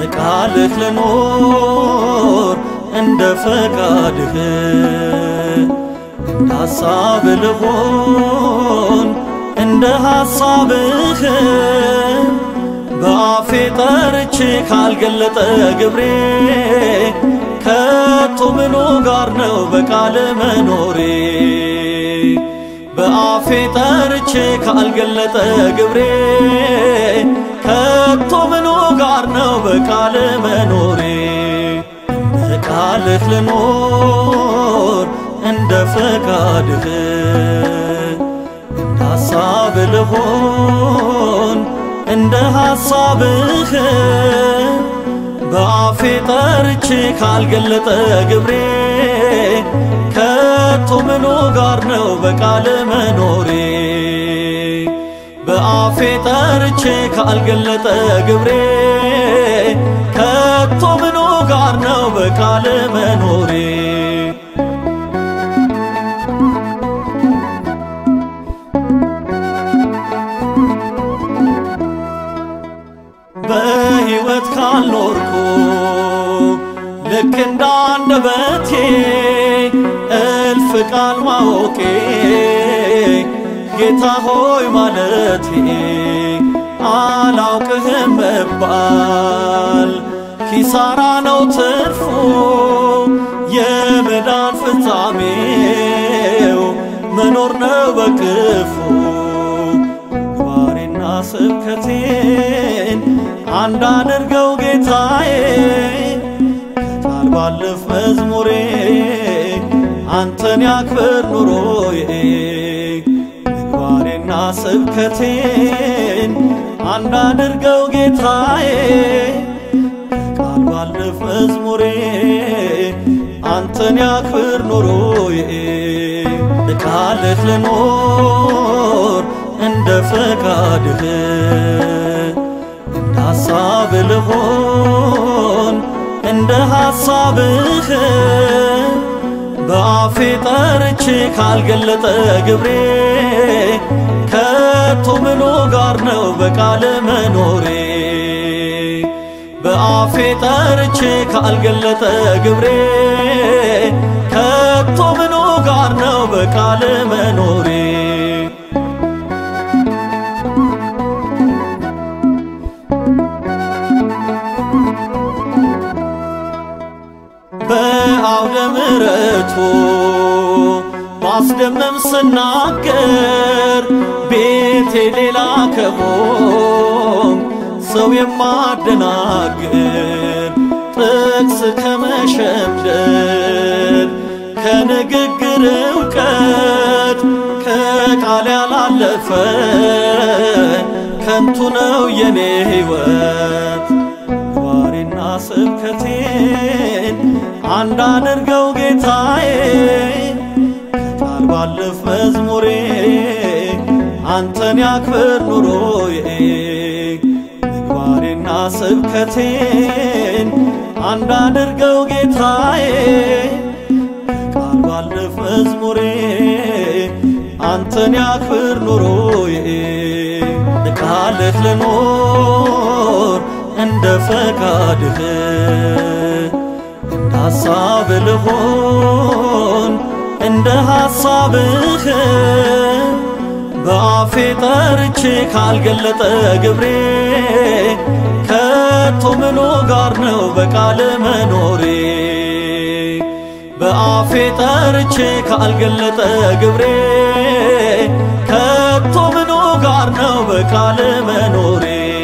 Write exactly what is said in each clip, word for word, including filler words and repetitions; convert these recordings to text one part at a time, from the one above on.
በቃልህ ልኖር እንደ ፈቃድህ እንደ ሐሳብህ ልሆን እንደ ሐሳብህ በአፌ ጠርቼ ካልገለጠ ግብሬ ከቶ ምኑ ጋር ነው በቃል መኖሬ በአፌ ጠርቼ ካልገለጠ ግብሬ ከቶ ምኑ ጋር ነው በቃል መኖሬ በቃልህ ልኖር እንደ ፈቃድህ እንደ ሐሳብህ ልሆን እንደ ሐሳብህ በአፌ ጠርቼ ካልገለጠ ግብሬ ከቶ ምኑ ጋር ነው በቃል መኖሬ በአፌ ጠርቼ ካልገለጠ ግብሬ ከቶ ምኑ ጋር ነው በቃል መኖሬ በሕይወት ካልኖርኩ ልክ እንዳንደበቴ እልፍ ቃል ማወቄ ጌታ ሆይ ማለቴ አላውቅህም መባል ኪሳራ ነው ትርፉ የመዳን ፍጻሜው መኖር ነው በክፉ ባሬና ስብከቴን አንድ አድርገው ጌታዬ ከቃል ባለፍ መዝሙሬ አንተን ያክብር ኑሮዬ ምግባሬና ስብከቴን አንድ አድርገው ጌታዬ ከቃል ባለፍ መዝሙሬ አንተን ያክብር ኑሮዬ በቃልህ ልኖር እንደ ፈቃድህ እንደ ሐሳብህ ልሆን እንደ ሐሳብህ በአፌ ጠርቼ ካልገለጠ ግብሬ ከቶ ምኑ ጋር ነው በቃል መኖሬ በአፌ ጠርቼ ካልገለጠ ግብሬ ከቶ ምኑ ጋር ነው በቃል መኖሬ በአውደ ምሕረቱ ማስደመም ስናገር ቤቴ ሌላ ከሆን ሰው የማደናግር ጥቅስ ከመሸምደድ ከንግግር እውቀት ከቃል ያላለፈ ከንቱ ነው የኔ ሕይወት ባሬና ስብከቴን አንድ አድርገው ጌታዬ ከቃል ባለፍ መዝሙሬ አንተን ያክብር ኑሮዬ ምግባሬና ስብከቴን አንድ አድርገው ጌታዬ ከቃል ባለፍ መዝሙሬ አንተን ያክብር ኑሮዬ በቃልህ ልኖር እንደ ፈቃድህ እንደ ሐሳብህ ልሆን እንደ ሐሳብህ በአፌ ጠርቼ ካልገለጠ ግብሬ ከቶ ምኑ ጋር ነው በቃል መኖሬ በአፌ ጠርቼ ካልገለጠ ግብሬ ከቶ ምኑ ጋር ነው በቃል መኖሬ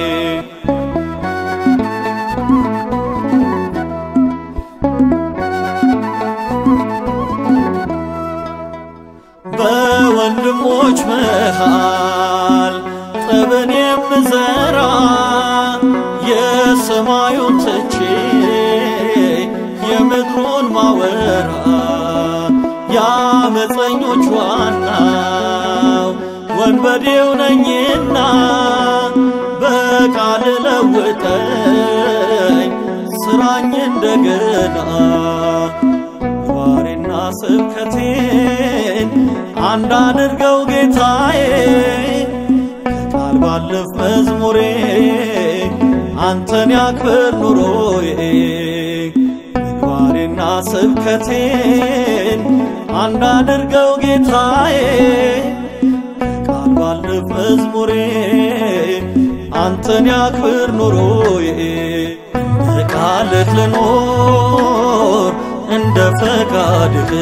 በወንድሞች መሃል ጠብን የምዘራ የሰማዩን ትቼ የምድሩን ማወራ የአመፀኞች ዋናው ወንበዴው ነኝና በቃል ለውጠኝ ስራኝ እንደገና ባሬና ስብከቴን አንድ አድርገው ጌታዬ ከቃል ባለፍ መዝሙሬ አንተን ያክብር ኑሮዬ ምግባሬና ስብከቴን አንድ አድርገው ጌታዬ ቃል ባለፍ መዝሙሬ አንተን ያክብር ኑሮዬ ቃልህ ልኖር እንደ ፈቃድህ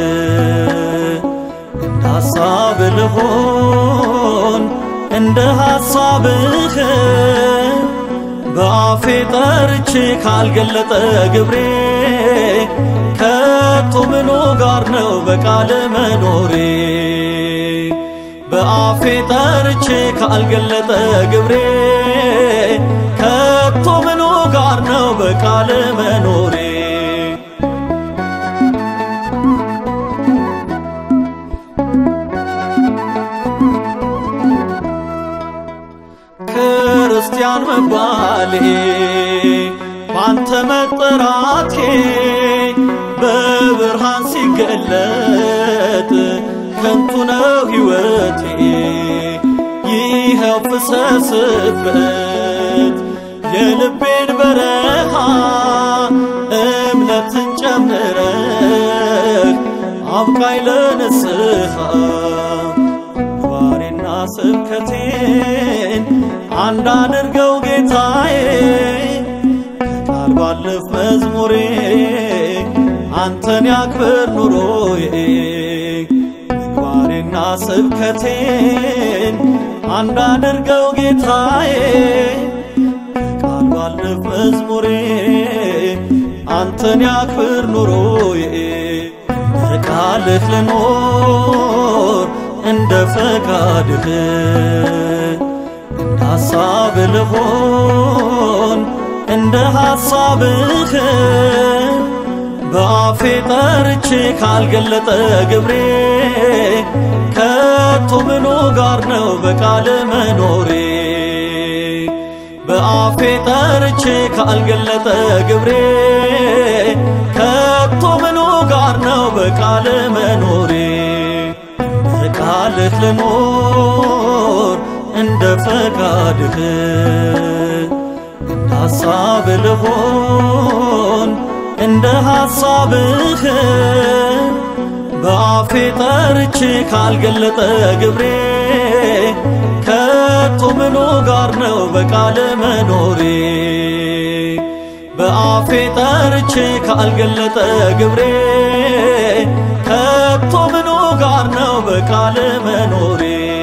እንደ ሐሳብህ ልሆን እንደ ሐሳብህ በአፌ ጠርቼ ካልገለጠ ግብሬ ከቶ ምኑ ጋር ነው በቃል መኖሬ በአፌ ጠርቼ ካልገለጠ ግብሬ ከቶ ምኑ ጋር ነው በቃል መኖሬ ክርስቲያን መባሌ ባንተ መጠራቴ በብርሃን ሲገለጥ ከንቱ ነው ሕይወቴ ይኸው ፍሰስበት የልቤን በረሃ እምነትን ጨምረህ አብቃኝ ለንስሐ ምግባሬና ስብከቴን አንድ አድርገው ጌታዬ ቃል ባለፍ መዝሙሬ አንተን ያክብር ኑሮዬ ምግባሬና ስብከቴን አንድ አድርገው ጌታዬ ቃል ባለፍ መዝሙሬ አንተን ያክብር ኑሮዬ በቃልህ ልኖር እንደ ፈቃድህ እንደ ሐሳብህ ልሆን እንደ ሐሳብህ በአፌ ጠርቼ ካልገለጠ ግብሬ ከቶ ምኑ ጋር ነው በቃል መኖሬ በአፌ ጠርቼ ካልገለጠ ግብሬ ከቶ ምኑ ጋር ነው በቃል መኖሬ በቃልህ ልኖር እንደ ፈቃድህ እንደ ሐሳብህ ልሆን እንደ ሐሳብህ በአፌ ጠርቼ ካልገለጠ ግብሬ ከቶ ምኑ ጋር ነው በቃል መኖሬ በአፌ ጠርቼ ካልገለጠ ግብሬ ከቶ ምኑ ጋር ነው በቃል መኖሬ